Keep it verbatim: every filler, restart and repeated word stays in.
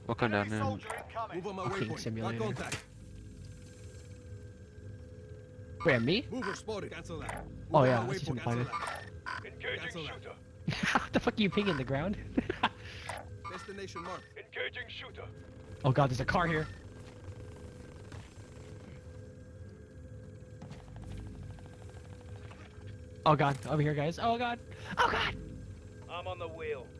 Walking down there. Move on my Fucking waypoint. simulator. Got contact. Wait, me? Mover spotted. Cancel that. Move Oh on yeah, my I see some waypoint. Cancel planet. that. Engaging Cancel that. shooter. What the fuck are you pinging the ground? Destination marked. Engaging shooter. Oh god, there's a car here. Oh god, over here guys. Oh god. Oh god! I'm on the wheel.